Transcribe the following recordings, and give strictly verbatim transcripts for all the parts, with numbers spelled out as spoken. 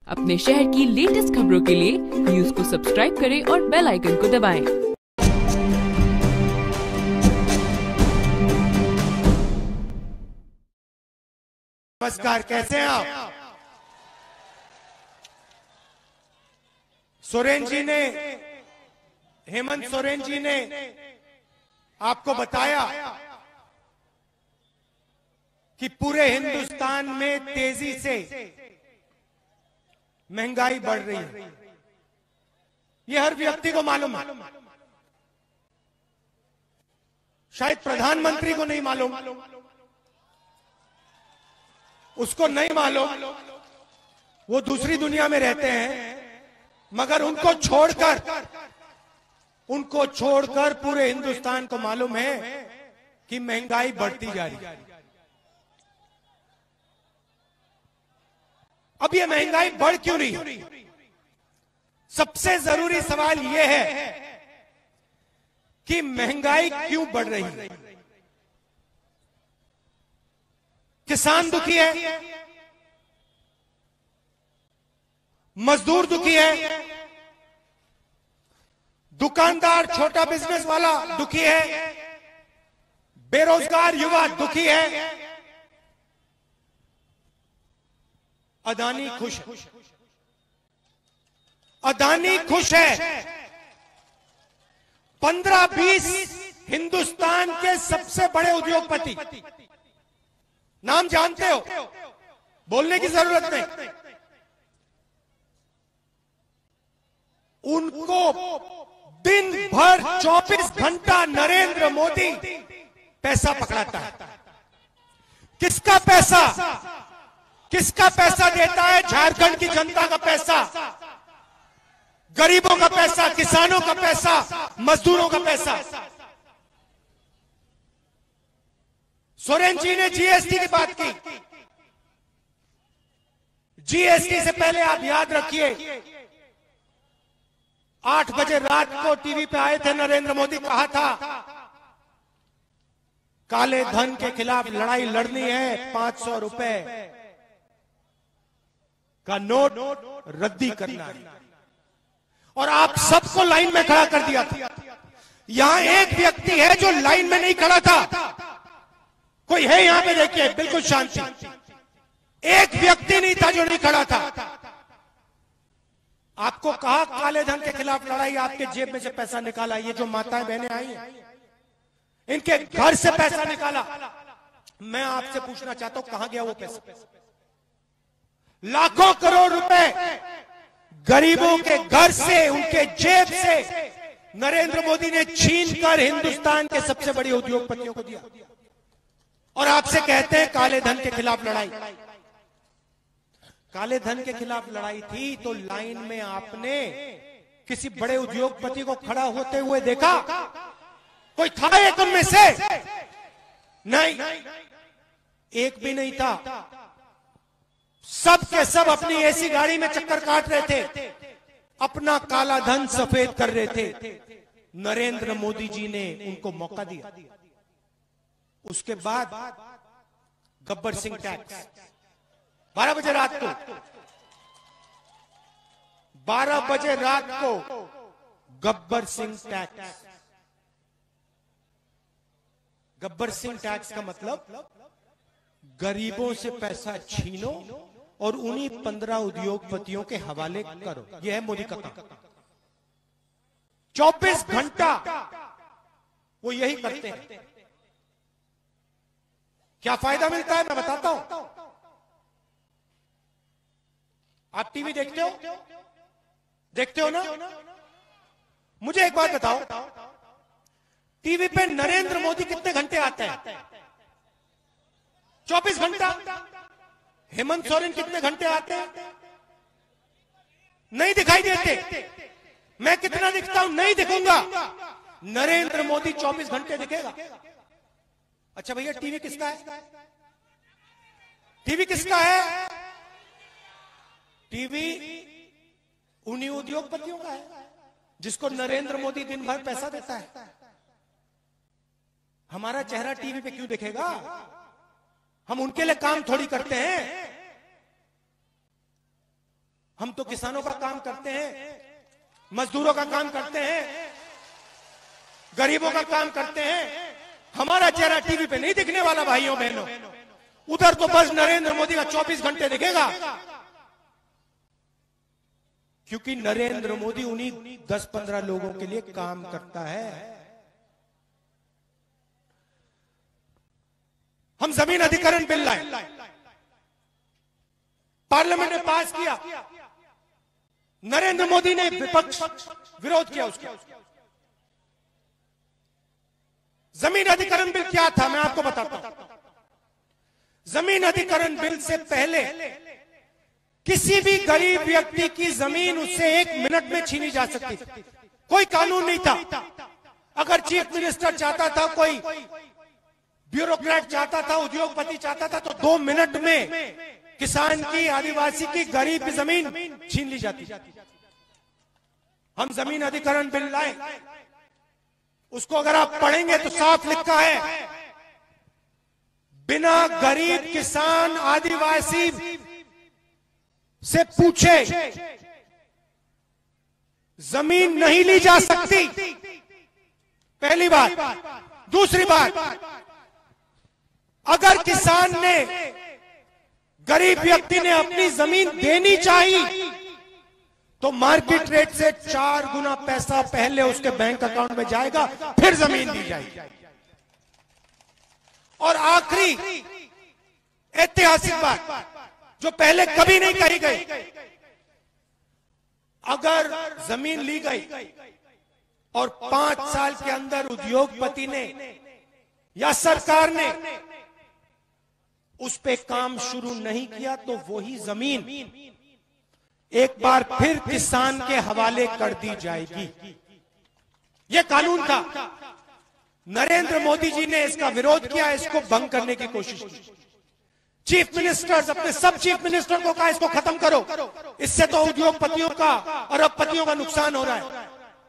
अपने शहर की लेटेस्ट खबरों के लिए न्यूज को सब्सक्राइब करें और बेल आइकन को दबाएं। नमस्कार, कैसे हैं आप? सोरेन जी ने, हेमंत सोरेन जी ने आपको बताया कि पूरे हिंदुस्तान में तेजी से महंगाई बढ़ रही है। यह हर व्यक्ति को मालूम है, शायद प्रधानमंत्री को नहीं मालूम, उसको नहीं मालूम, वो दूसरी दुनिया में रहते हैं, मगर उनको छोड़कर उनको छोड़कर पूरे हिंदुस्तान को मालूम है कि महंगाई बढ़ती जा रही है। अब ये महंगाई बढ़ क्यों रही? सबसे जरूरी सवाल यह है कि महंगाई क्यों बढ़ रही है? किसान दुखी है, मजदूर दुखी है, दुकानदार छोटा बिजनेस वाला दुखी है, बेरोजगार युवा दुखी है, अदानी खुश है। अदानी खुश है। पंद्रह बीस हिंदुस्तान के सबसे बड़े उद्योगपति, नाम जानते हो, बोलने की जरूरत नहीं, उनको दिन भर चौबीस घंटा नरेंद्र मोदी पैसा पकड़ाता है। किसका पैसा? किसका पैसा देता है? झारखंड की जनता का पैसा, गरीबों का पैसा, किसानों का पैसा, मजदूरों का पैसा। सोरेन जी ने जीएसटी की बात की। जीएसटी से पहले आप याद रखिए, आठ बजे रात को टीवी पे आए थे नरेंद्र मोदी, कहा था काले धन के खिलाफ लड़ाई लड़नी है, पांच सौ रुपए का नोट रद्दी करना है, और आप सबको लाइन में खड़ा कर दिया था। यहां एक व्यक्ति है जो लाइन में नहीं खड़ा था। कोई है यहां पे? देखिए, बिल्कुल शांति। एक व्यक्ति नहीं था जो नहीं खड़ा था। आपको कहा काले धन के खिलाफ लड़ाई, आपके जेब में से पैसा निकाला। ये जो माताएं बहनें आई हैं, इनके घर से पैसा निकाला। मैं आपसे पूछना चाहता हूं, कहां गया वो पैसा? लाखों करोड़ रुपए गरीबों के घर से, उनके जेब से नरेंद्र मोदी ने छीन कर हिंदुस्तान के सबसे बड़े उद्योगपतियों को दिया, और आपसे कहते हैं काले धन के खिलाफ लड़ाई। काले धन के खिलाफ लड़ाई थी तो लाइन में आपने किसी बड़े उद्योगपति को खड़ा होते हुए देखा? कोई था एक उनमें से? नहीं, एक भी नहीं था। सब के सब अपनी ऐसी गाड़ी में चक्कर काट रहे थे, अपना काला धन सफेद कर रहे थे। नरेंद्र मोदी जी ने उनको मौका दिया। उसके बाद गब्बर सिंह टैक्स, बारह बजे रात को बारह बजे रात को गब्बर सिंह टैक्स। गब्बर सिंह टैक्स का मतलब गरीबों से पैसा छीनो और उन्हीं पंद्रह उद्योगपतियों के हवाले करो। यह है मोदी का काम। चौबीस घंटा वो यही करते हैं। क्या फायदा मिलता है मैं बताता हूं। आप टीवी देखते हो? देखते हो ना? मुझे एक बात बताओ, टीवी पे नरेंद्र मोदी कितने घंटे आते हैं? चौबीस घंटा। हेमंत सोरेन कितने घंटे आते हैं? नहीं दिखाई देते। मैं कितना दिखता हूं? नहीं दिखूंगा। नरेंद्र मोदी चौबीस घंटे दिखेगा। अच्छा भैया, टीवी किसका है? टीवी किसका है? टीवी उन्हीं उद्योगपतियों का है जिसको नरेंद्र मोदी दिन भर पैसा देता है। हमारा चेहरा टीवी पे क्यों दिखेगा? हम उनके लिए काम थोड़ी करते हैं। हम तो किसानों का काम करते हैं, मजदूरों का काम करते हैं, गरीबों का काम करते हैं। हमारा चेहरा टीवी पे नहीं दिखने वाला भाइयों बहनों, उधर तो बस नरेंद्र मोदी का चौबीस घंटे दिखेगा, क्योंकि नरेंद्र मोदी उन्हीं दस पंद्रह लोगों के लिए काम करता है। हम जमीन अधिग्रहण बिल लाए, पार्लियामेंट ने पास किया, नरेंद्र मोदी ने विपक्ष विरोध किया उसका। जमीन अधिग्रहण बिल क्या था, मैं आपको बताता हूं। जमीन अधिग्रहण बिल से पहले किसी भी गरीब व्यक्ति की जमीन उससे एक मिनट में छीनी जा सकती थी, कोई कानून नहीं था। अगर चीफ मिनिस्टर चाहता था, कोई ब्यूरोक्रेट चाहता था, उद्योगपति चाहता था, तो दो मिनट में किसान की, आदिवासी की, गरीब की जमीन छीन ली जाती। हम जमीन अधिग्रहण बिल लाए, उसको अगर आप पढ़ेंगे तो साफ लिखा है, बिना गरीब किसान आदिवासी से पूछे जमीन नहीं ली जा सकती। पहली बात। दूसरी बात, अगर किसान ने, गरीब व्यक्ति ने अपनी जमीन देनी चाहिए तो मार्केट रेट से चार गुना पैसा पहले उसके बैंक अकाउंट में जाएगा, फिर जमीन दी जाएगी। और आखिरी ऐतिहासिक बात जो पहले कभी नहीं कही गई, अगर जमीन ली गई और पांच साल के अंदर उद्योगपति ने या सरकार ने उस पे काम शुरू नहीं किया, तो वही जमीन एक बार फिर किसान के हवाले कर दी जाएगी। यह कानून था। नरेंद्र मोदी जी ने इसका विरोध किया, इसको भंग करने की कोशिश की। चीफ मिनिस्टर्स, अपने सब चीफ मिनिस्टर को कहा इसको खत्म करो, इससे तो उद्योगपतियों का, अरबपतियों का नुकसान हो रहा है।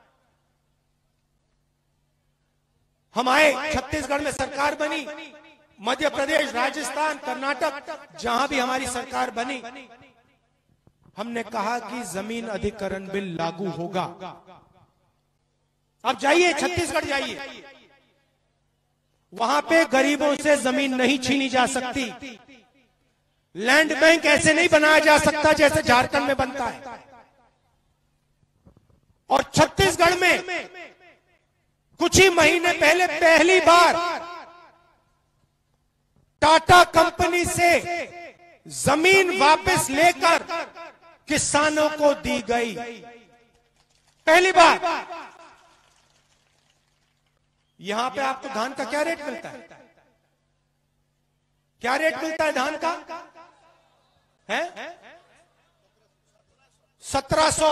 हम आए, छत्तीसगढ़ में सरकार बनी, मध्य प्रदेश, राजस्थान, कर्नाटक, जहां भी हमारी सरकार बनी, हमने कहा कि जमीन अधिग्रहण बिल लागू होगा। अब जाइए छत्तीसगढ़ जाइए, वहां पे गरीबों से जमीन नहीं छीनी जा सकती। लैंड बैंक ऐसे नहीं बनाया जा सकता जैसे झारखंड में बनता है। और छत्तीसगढ़ में कुछ ही महीने पहले पहली बार टाटा कंपनी से जमीन वापस लेकर किसानों को दी गई, पहली बार। यहां पे आपको धान का क्या रेट मिलता है? क्या रेट मिलता है धान का? है सत्रह सौ।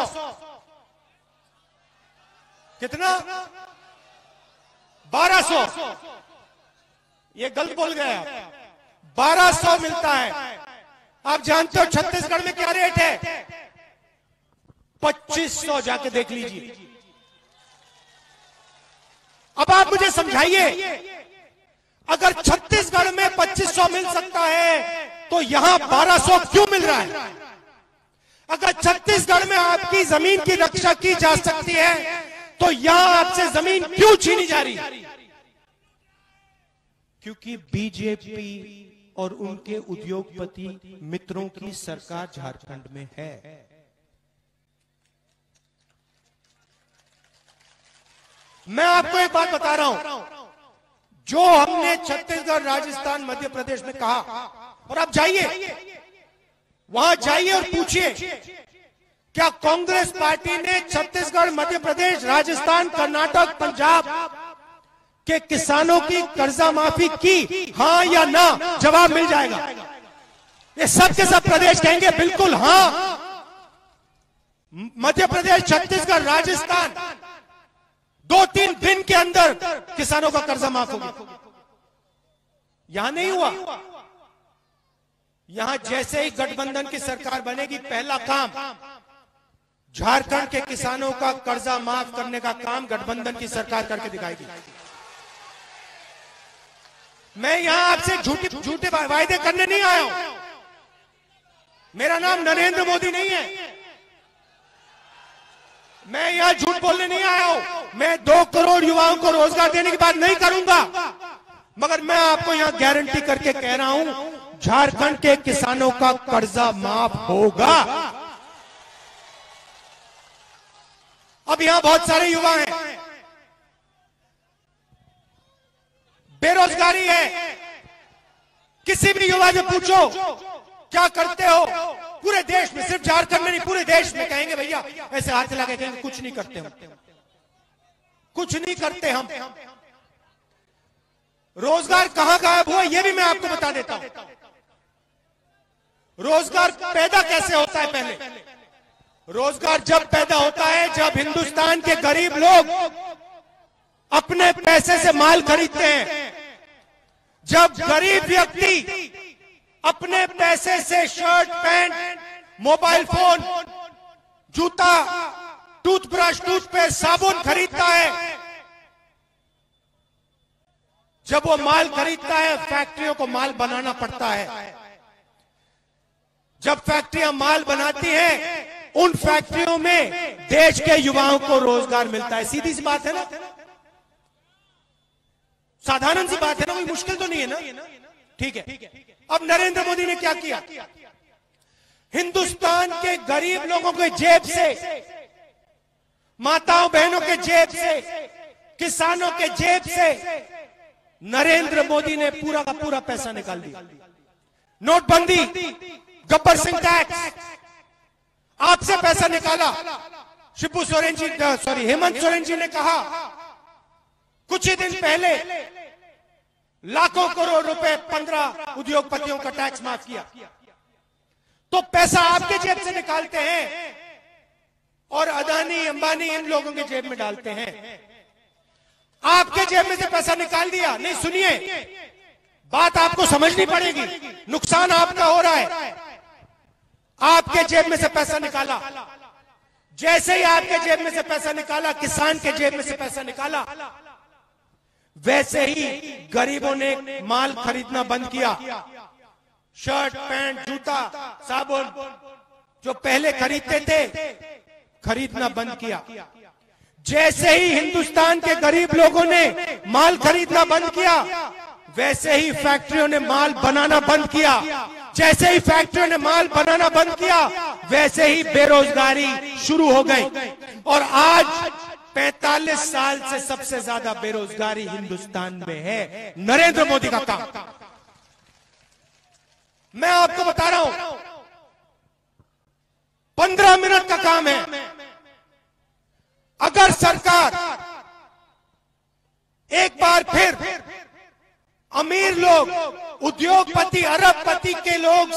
कितना? बारह सौ। ये गलत बोल गए आप, बारह सौ मिलता है। आप जानते हो छत्तीसगढ़ में क्या रेट है? पच्चीस सौ। जाके देख लीजिए। अब आप मुझे समझाइए, अगर छत्तीसगढ़ में पच्चीस सौ मिल सकता है तो यहां बारह सौ क्यों मिल रहा है? अगर छत्तीसगढ़ में आपकी जमीन की रक्षा की जा सकती है तो यहां आपसे जमीन क्यों छीनी जा रही है? क्योंकि बीजेपी और उनके उद्योगपति मित्रों की सरकार झारखंड में है। मैं आपको एक बात बता रहा हूं, जो हमने छत्तीसगढ़, राजस्थान, मध्य प्रदेश में कहा, और आप जाइए, वहां जाइए और पूछिए, क्या कांग्रेस पार्टी ने छत्तीसगढ़, मध्य प्रदेश, राजस्थान, कर्नाटक, पंजाब के किसानों की कर्जा माफी की? हां या ना? जवाब मिल जाएगा। ये सब के सब प्रदेश कहेंगे बिल्कुल हां। मध्य प्रदेश, छत्तीसगढ़, राजस्थान, दो तीन दिन के अंदर किसानों का कर्जा माफ होगा। यहां नहीं हुआ। यहां जैसे ही गठबंधन की सरकार बनेगी, पहला काम झारखंड के किसानों का कर्जा माफ करने का काम गठबंधन की सरकार करके दिखाएगी। मैं यहां आपसे झूठे झूठे वायदे करने नहीं आया हूं। मेरा नाम नरेंद्र मोदी नहीं है। मैं यहां झूठ बोलने नहीं आया हूं। मैं दो करोड़ युवाओं को रोजगार देने की बात नहीं करूंगा, मगर मैं आपको यहां गारंटी करके कह रहा हूं, झारखंड के किसानों का कर्जा माफ होगा। अब यहां बहुत सारे युवा हैं, बेरोजगारी है। किसी भी युवा से पूछो क्या करते हो, पूरे देश में, सिर्फ झारखंड में नहीं पूरे देश में कहेंगे भैया, ऐसे हाथ चला के कहेंगे कुछ नहीं करते हम, कुछ नहीं करते हम। रोजगार कहां गायब हुआ यह भी मैं आपको बता देता हूं। रोजगार पैदा कैसे होता है? पहले रोजगार जब पैदा होता है जब हिंदुस्तान के गरीब लोग अपने पैसे से माल खरीदते हैं, जब गरीब व्यक्ति अपने पैसे से शर्ट, पैंट, मोबाइल फोन, जूता, टूथब्रश, टूथपेस्ट, साबुन खरीदता है, जब वो माल खरीदता है फैक्ट्रियों को माल बनाना पड़ता है। जब फैक्ट्रियां माल बनाती हैं, उन फैक्ट्रियों में देश के युवाओं को रोजगार मिलता है। सीधी सी बात है ना, साधारण सी बात है ना, कोई मुश्किल तो नहीं है ना। ठीक है, अब नरेंद्र मोदी ने क्या किया? हिंदुस्तान के गरीब लोगों के जेब से, माताओं बहनों के जेब से, किसानों के जेब से नरेंद्र मोदी ने पूरा का पूरा पैसा निकाल दिया। नोटबंदी, गब्बर सिंह टैक्स, आपसे पैसा निकाला। शिबू सोरेन जी, सॉरी हेमंत सोरेन जी ने कहा कुछ ही दिन पहले लाखों करोड़ रुपए पंद्रह उद्योगपतियों का टैक्स माफ किया। तो पैसा आपके जेब से निकालते हैं और अदानी, अंबानी इन लोगों के जेब में डालते हैं। आपके जेब में से पैसा निकाल दिया। नहीं, सुनिए, बात आपको समझनी पड़ेगी। नुकसान आपका हो रहा है। आपके जेब में से पैसा निकाला, जैसे ही आपके जेब में से पैसा निकाला, किसान के जेब में से पैसा निकाला, वैसे ही गरीबों ने माल खरीदना बंद किया। शर्ट, पैंट, जूता, साबुन जो पहले खरीदते थे, खरीदना बंद किया। जैसे ही हिंदुस्तान के गरीब लोगों ने माल खरीदना बंद किया, वैसे ही फैक्ट्रियों ने माल बनाना बंद किया। जैसे ही फैक्ट्रियों ने माल बनाना बंद किया, वैसे ही बेरोजगारी शुरू हो गई। और आज पैंतालीस साल से सबसे ज्यादा बेरोजगारी हिंदुस्तान में है। नरेंद्र मोदी का काम। मैं आपको बता रहा हूं, पंद्रह मिनट का काम है। अगर सरकार एक बार फिर अमीर लोग, उद्योगपति, अरबपति के लोग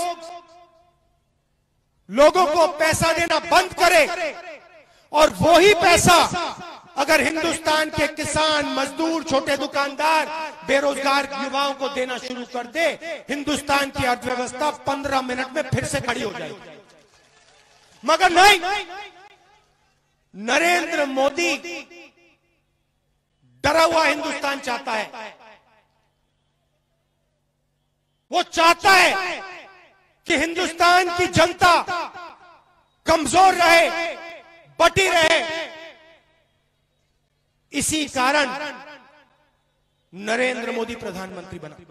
लोगों को पैसा देना बंद करे और वही पैसा अगर हिंदुस्तान के किसान, मजदूर, छोटे दुकानदार, बेरोजगार युवाओं को देना शुरू कर दे, हिंदुस्तान की अर्थव्यवस्था पंद्रह मिनट में फिर से खड़ी हो जाएगी। मगर नहीं, नरेंद्र मोदी डरा हुआ हिंदुस्तान चाहता है। वो चाहता है कि हिंदुस्तान की जनता कमजोर रहे, बटी रहे। इसी कारण नरेंद्र मोदी प्रधानमंत्री बना।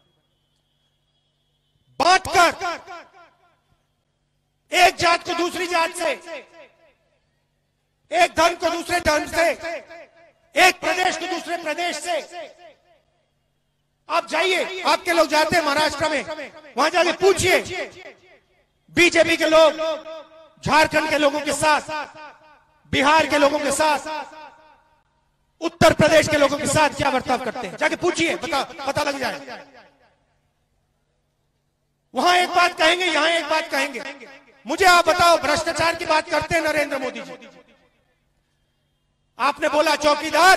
बांटकर, एक जात को दूसरी जात से, एक धर्म को दूसरे धर्म से, एक प्रदेश को दूसरे प्रदेश से। आप जाइए, आपके लोग जाते हैं महाराष्ट्र में, वहां जाके पूछिए बीजेपी के लोग झारखंड के लोगों के साथ, बिहार के लोगों के साथ, उत्तर प्रदेश के लोगों के साथ क्या बर्ताव करते हैं। जाके पूछिए, पता पता लग जाए। वहां एक बात कहेंगे, यहां एक बात कहेंगे। मुझे आप बताओ, भ्रष्टाचार की बात करते हैं नरेंद्र मोदी जी। आपने बोला चौकीदार,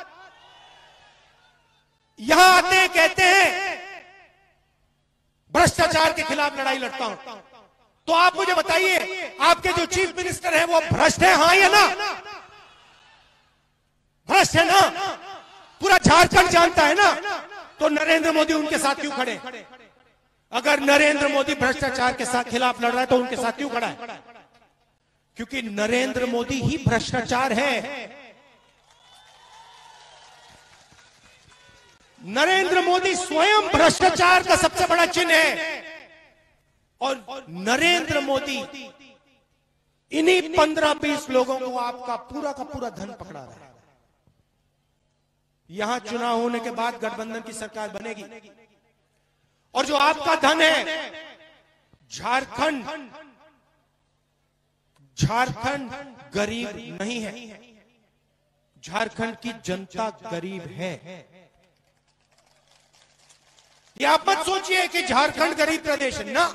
यहां आते हैं, कहते हैं भ्रष्टाचार के खिलाफ लड़ाई लड़ता हूं। तो आप मुझे बताइए, आपके जो चीफ मिनिस्टर हैं वो भ्रष्ट है, हाँ या ना? भ्रष्ट है ना? पूरा झारखंड जानता है ना? तो नरेंद्र मोदी उनके साथ क्यों खड़े? अगर नरेंद्र मोदी भ्रष्टाचार के साथ खिलाफ लड़ रहा है तो उनके साथ क्यों खड़ा है? क्योंकि नरेंद्र मोदी ही भ्रष्टाचार है। नरेंद्र मोदी स्वयं भ्रष्टाचार का सबसे बड़ा चिन्ह है और नरेंद्र मोदी इन्हीं पंद्रह बीस लोगों को आपका पूरा का पूरा धन पकड़ा रहा है। यहां चुनाव होने के बाद गठबंधन की सरकार बनेगी और जो आपका धन है, झारखंड झारखंड गरीब नहीं है, झारखंड की जनता गरीब है। ये आप मत सोचिए कि झारखंड गरीब प्रदेश है ना,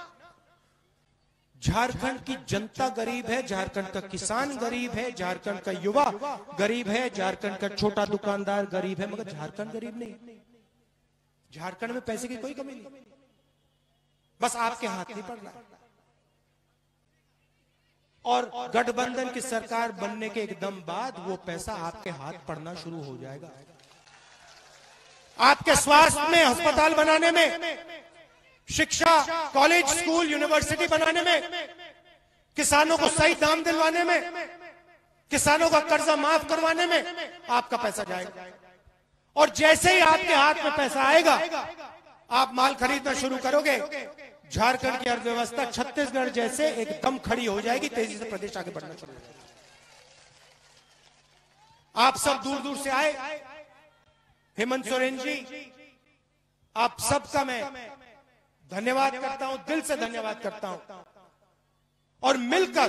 झारखंड की जनता गरीब है, झारखंड का किसान गरीब है, झारखंड का युवा गरीब है, झारखंड का छोटा दुकानदार गरीब है, मगर झारखंड गरीब नहीं। झारखंड में पैसे की कोई कमी नहीं, बस आपके हाथ नहीं पड़ रहा। और गठबंधन की सरकार बनने के एकदम बाद वो पैसा आपके हाथ पड़ना शुरू हो जाएगा। आपके स्वास्थ्य में, अस्पताल बनाने में, शिक्षा, कॉलेज, स्कूल, यूनिवर्सिटी बनाने में, किसानों को सही दाम दिलवाने में, किसानों का कर्जा माफ करवाने में आपका पैसा जाएगा। और जैसे ही आपके हाथ में पैसा आएगा, आप माल खरीदना शुरू करोगे, झारखंड की अर्थव्यवस्था छत्तीसगढ़ जैसे एकदम खड़ी हो जाएगी, तेजी से प्रदेश आगे बढ़ना शुरू हो जाएगा। आप सब दूर दूर से आए, हेमंत सोरेन जी, आप सबका मैं धन्यवाद करता हूं, दिल से धन्यवाद करता हूं। और मिलकर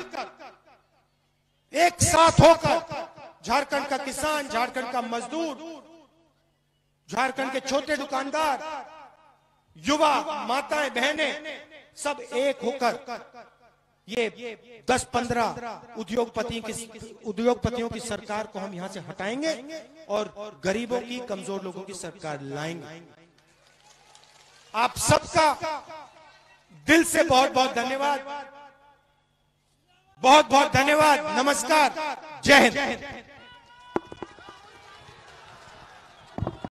एक साथ होकर झारखंड का किसान, झारखंड का मजदूर, झारखंड के छोटे दुकानदार, युवा, माताएं, बहनें, सब एक होकर ये दस पंद्रह उद्योगपति की उद्योगपतियों की सरकार को हम यहां से हटाएंगे और गरीबों की, कमजोर लोगों की सरकार लाएंगे। आप सबका दिल से बहुत बहुत धन्यवाद, बहुत बहुत धन्यवाद। नमस्कार, जय हिंद।